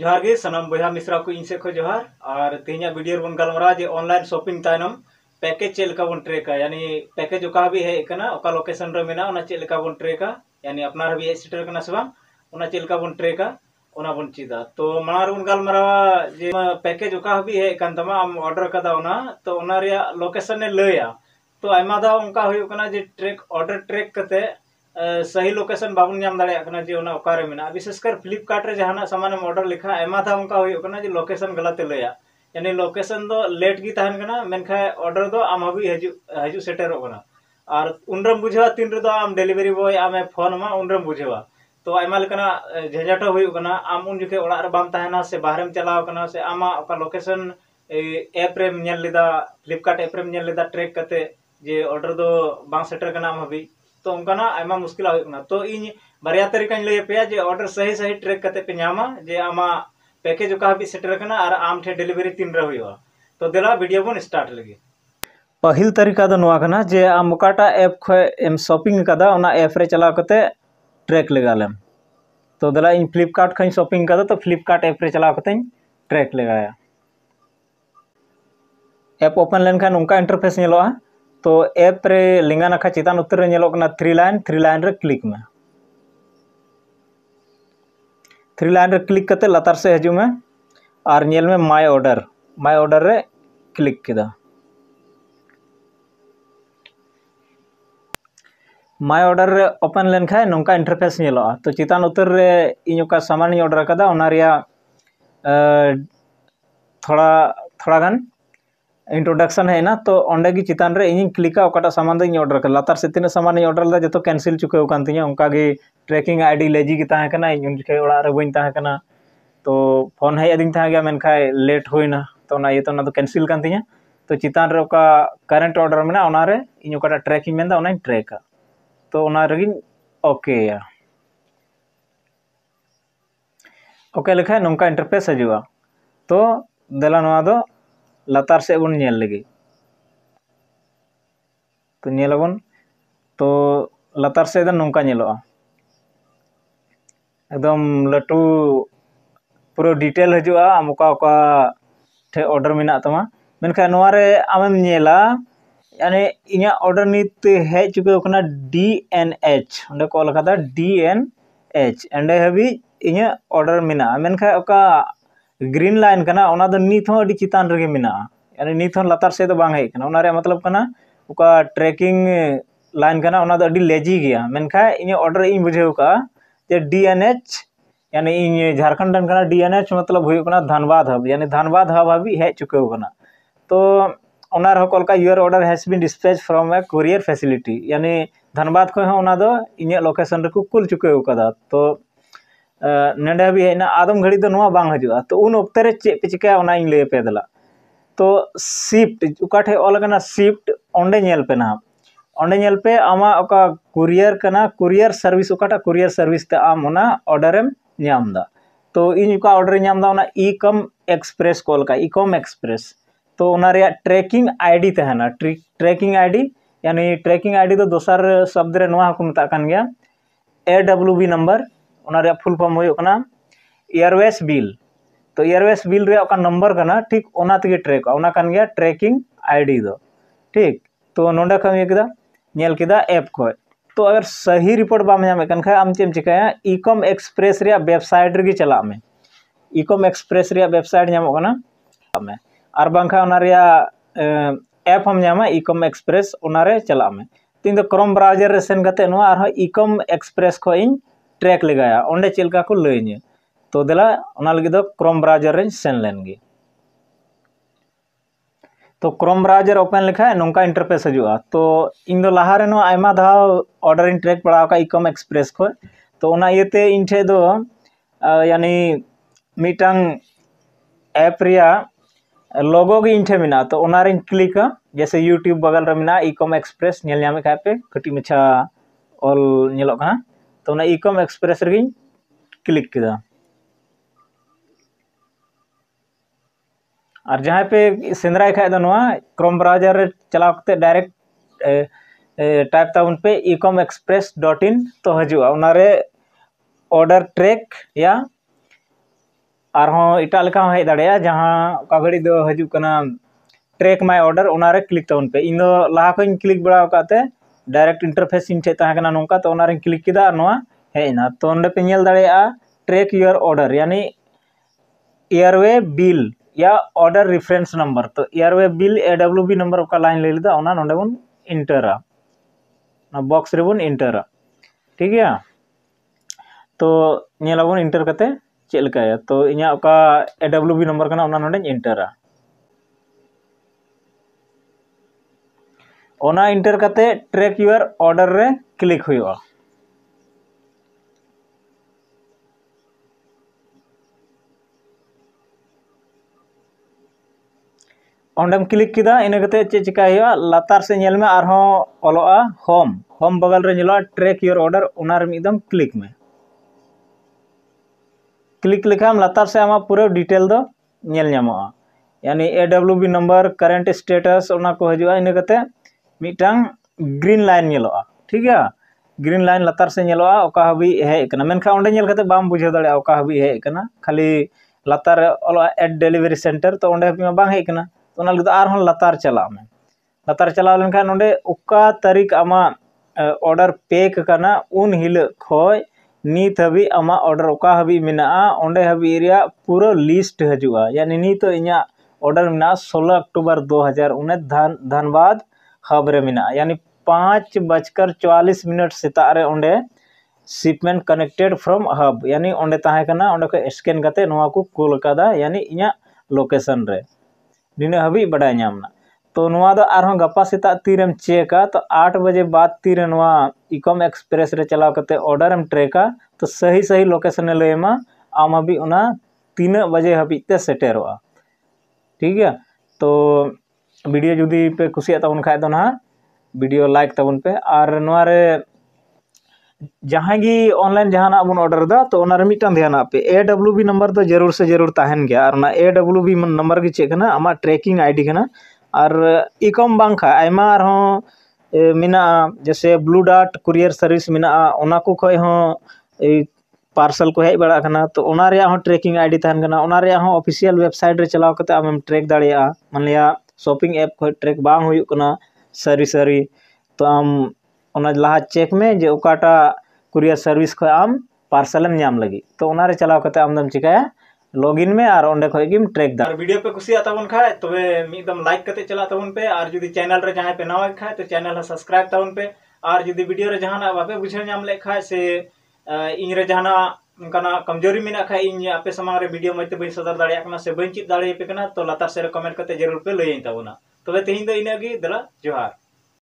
जोहार गे सनम बया मिश्रा को इन से खो जोहार और तेहना वीडियो बन गलमरा जे ऑनलाइन शॉपिंग तायनम पैकेज चेलका बन ट्रेका यानी पैकेज ओका भी है कना ओका लोकेशन रे मेना ओना चेलका बन ट्रेका यानी अपना भी सेटर कना से ओना चेलका बन ट्रेका ओना बन चिदा तो मार बन गलमरा जे पैकेज ओका भी है कन तमा आम ऑर्डर कदा ओना तो ओना रे लोकेशन ने लया तो आयमा दा उनका हुई कना जे ट्रैक ऑर्डर ट्रैक कते सही लोकेशन बाबन नाम दाड़े कना जे ओना ओकारे मेना विशेषकर फ्लिपकार्ट रे जहाना सामान ऑर्डर लिखा एमा था उनका हुई कना जे लोकेशन गलत लया यानी लोकेशन दो लेट गी तहन कना मेनखा ऑर्डर दो आम हबी हजू सेटेरो कना और उनरम बुझेवा तीन रे दो आम डिलीवरी बॉय आमे फोन मा उनरम बुझेवा तो आयमा लेकना झंझाटो हुई कना आम उन जुके ओड़ा रे बाम तहना से बाहरम चलाव कना से आमा ओका लोकेशन ऐप रे नेल लेदा फ्लिपकार्ट ऐप रे नेल लेदा ट्रैक कते जे ऑर्डर दो बांग सेटर कना आम हबी तो उनका आयमा मुश्किल होना तो इन बारिया तरीका लय पे जे ऑर्डर सही सही ट्रैक करते पे नामा जे आमा पैकेज ओका भी सेटर करना और आम ठे डिलीवरी तीन रे हुआ तो देला वीडियो बन स्टार्ट लगे पहिल तरीका दो नोआ कना जे आम ओकाटा ऐप ख एम शॉपिंग कदा ओना ऐप रे चलाव करते ट्रैक लगालेम तो देला इन फ्लिपकार्ट खन शॉपिंग कदा तो फ्लिपकार्ट ऐप रे चलाव करते ट्रैक लगाया ऐप ओपन लेन खान उनका इंटरफेस नेलोआ तो ऐप रे लिंगा नाखा चितान उत्तर रे नेलोक ना थ्री लाइन रे क्लिक में थ्री लाइन रे क्लिक करते लतार से हजू में और नेल में माय ऑर्डर रे क्लिक किदा माय ऑर्डर रे ओपन लेन खाय नोंका इंटरफेस नेलोआ तो चितान उत्तर रे इन ओका सामान ऑर्डर कदा ओना रिया थोड़ा गान इंट्रोडक्शन है ना तो ओंडे की चितान रे इन क्लिका ओकाटा सामान दो ऑर्डर कर लातार से तीन सामान ऑर्डर दा जतो कैंसिल चुके कान तिया उनका गे ट्रैकिंग आईडी लेजी की ताहे कना इन के ओड़ा रे बइन ताहे कना तो फोन है अदिन ताहे गया मेनखाय लेट होइना तो ना ये तो ना तो कैंसिल कान तिया तो चितान रे ओका करंट ऑर्डर मेना ओना रे इन ओकाटा ट्रैकिंग मेंदा ओना ट्रैका तो ओना रे ओके या ओके लेखा नोंका इंटरफेस हजुआ तो देला नोआ दो लतार से बन नेल लगे तो नेलबन तो लतार से नौका नेलोआ एकदम लटू पूरा डिटेल हजुआ आम ओका ओका ठे ऑर्डर मेना तमा मेनखा नोआ रे आमेम नेला यानी इना ऑर्डर नित हे चुके कना DNH ओंडे को लखा DNH एंडे हबी इना ऑर्डर मेना मेनखा ओका ग्रीन लाइन कना ओना दो नित हो अडी चितान रे मेना यानी नित हो लतार से दो बांग हे कना ओना रे मतलब कना ओका ट्रैकिंग लाइन कना ओना दो अडी लेजी गया मेनखा इन ऑर्डर इन बुझेउ का जे DNH यानी इन झारखंड कना DNH मतलब हुई कना धनबाद हब यानी धनबाद हब हबी हे चुके कना तो ओना रे कोलका your order has been dispatch from a courier facility यानी धनबाद को ओना दो इन लोकेशन रे को कुल चुके कदा तो नेडे भी है ना आदम घड़ी तो नुआ बांग हजुआ तो उन ओक्ते रे चे पे चिका ओना इन ले पे दला तो शिफ्ट उकाठे ऑल कना शिफ्ट ओंडे नेल पे ना ओंडे नेल पे आमा ओका कुरियर कना कुरियर सर्विस उकाटा कुरियर सर्विस ते आम ओना ऑर्डर एम न्यामदा तो इन उका ऑर्डर न्यामदा ओना ई-कम एक्सप्रेस कॉल का ई-कम एक्सप्रेस तो ओना रे ट्रैकिंग आईडी तहना ट्रैकिंग आईडी यानी ट्रैकिंग आईडी तो दोसर शब्द रे नुआ को मता कान गया AWB नंबर फुल फॉर्म हो एयरवेज बिल तो एयरवेज बिल रे ओका नंबर कना ठीक ओना तगे ट्रैक ओना कान गया ट्रैकिंग आईडी दो ठीक तो नोंडा खम ये किदा नेल किदा ऐप को तो अगर सही रिपोर्ट बाम नामे कन खा आम चेम चिकाया ई-कम एक्सप्रेस रे वेबसाइट रे चला में ई-कम एक्सप्रेस रे वेबसाइट नामो कना में और बांखा ओना रे ऐप हम नामा ई-कम एक्सप्रेस ओना रे चला में तीन तो क्रोम ब्राउजर रे सेन कते नो और ई-कम एक्सप्रेस को इन ट्रैक लगाया ओंडे चेलका को लइने तो देला ओना लगी दो क्रोम ब्राउजर रे सेन लेनगे तो क्रोम ब्राउजर ओपन लिखा है नोंका इंटरफेस हजुआ तो इन दो लहा रे नो आयमा धाव ऑर्डर इन ट्रैक पड़ा का ई-कम एक्सप्रेस को तो ओना येते इन ठे दो यानी मीटंग ऐप रिया लोगो गे इन ठे मिना तो ओना रे क्लिक जैसे यूट्यूब बगल रे मिना ई-कम एक्सप्रेस नेल नामे का पे कटी मछा ऑल नेलो का तो ना ई-कम एक्सप्रेस रे क्लिक किदा और जहाँ पे सेंद्राय खा दो नोआ क्रोम ब्राउजर रे चलाव करते डायरेक्ट टाइप ताउन पे ecomexpress.in तो हजुआ ओना रे ऑर्डर ट्रैक या आरहों इटा लेका हेज दाड़ेया जहां का घड़ी दो हजू कना ट्रैक माय ऑर्डर ओनारे क्लिक तवन पे इन दो लाहा को क्लिक बड़ा काते डायरेक्ट इंटरफेस इन ठे ताहे कना नोंका तो ओनारे क्लिक किदा नोआ हेजना तो ओंडे पे नेल दाड़ेया ट्रैक योर ऑर्डर यानी एयरवे बिल या ऑर्डर रेफरेंस नंबर तो एयरवे बिल AWB नंबर ओका लाइन ले लेदा ओना नोंडे बन इंटरा ना बॉक्स रे बन इंटरा ठीक है तो नेलाबन इंटर करते चेक लेकाया तो इना ओका AWB नंबर कना ओना नोंडे इंटरा ओना इंटर करते ट्रैक योर ऑर्डर रे क्लिक हुआ ओंडेम क्लिक किदा इन चे चिका लातार से नेल में आरहों ओलोआ होम बगल रे नेलोआ ट्रैक योर ऑर्डर ओनार मिदम क्लिक में क्लिक लेखाम लातार से आमा पूरा डिटेल दो नेल ᱧᱟᱢᱚᱜᱼᱟ यानी AWB नंबर करेंट स्टेटस ओना को हजुआ इन मिटांग ग्रीन लाइन नेलोआ ठीक है ग्रीन लाइन लातार से नेलोआ ओका हबी हेज कना मेनखा ओंडे नेल कते बाम बुझे दाड़े ओका हबी हेज कना खाली लातार ओलोआ एड डिलीवरी सेंटर तो ओंडे हबी बांग हेज कना तो आरहों लातार चला में लातार चला लेनखान नोंडे उका तारीख आमा ऑर्डर पेक करना उन हिल खोय नीत हबी आमा ऑर्डर उका हबी मिना ओंडे हबी एरिया पूरा लिस्ट हजुआ यानी नीत इना ऑर्डर मिना 16 अक्टूबर 2019 धनबाद हब रे मिना यानी 5:44 सेता रे ओंडे शिपमेंट कनेक्टेड फ्रॉम हब यानी ओंडे ताहे कना ओंडे को स्कैन करते नोआ को कूल कदा यानी इना लोकेशन रे निने हबी बड़ाय नामना तो नोआ दो आरहों गपा सेता तीरेम चेका तो 8 बजे बाद तीरे नोआ इकॉम एक्सप्रेस रे चलाव करते ऑर्डर एम ट्रेका तो सही लोकेशन ले लेमा आम हबी उना 3 बजे हबी ते सेटेरोआ ठीक है तो वीडियो जुदी पे कुसिया तबन खाय दो ना वीडियो लाइक तबन पे और नोआ रे जहां गी ऑनलाइन जहां बन ऑर्डर दा तो ओना रे मिटान ध्यान पे AWB नंबर तो जरूर से जरूर ताहन गया और ना AWB नंबर की चेक ना आमा ट्रैकिंग आईडी कना और इकॉम बांखा आयमा आरहों मिना जैसे ब्लू डार्ट कुरियर सर्विस मिना ओना को खय हो पार्सल को हेज बड़ा कना तो ओना रे हो ट्रैकिंग आईडी ताहन कना ओना रे हो ऑफिशियल वेबसाइट रे चलाव कते आम ट्रैक दाड़िया मान लिया शॉपिंग ऐप को ट्रैक बांग हुई कना सरी तो आम ओना लाहा चेक में जे ओकाटा कुरियर सर्विस को आम पार्सलम नाम लगी तो ओना रे चलाव कते आमदम चिकाया लॉगिन में और ओंडे खय गिम ट्रैक दा वीडियो पे कुसिया तबन खाय तबे मिदम लाइक कते चला तबन पे और जदी चैनल रे जहां पे नवा खाय तो चैनल सब्सक्राइब तबन पे और जदी वीडियो रे जहां बापे बुझे नाम ले खाय से इन रे जहां उनका कमजोरी मेना खाय इन आपे समांग रे वीडियो मते बई सदर दाड़िया कना से बई चित दाड़िया पे कना तो लातार से रे कमेंट कते जरूर पे लई तबना तबे तेहिं दो इनागी दला जोहार।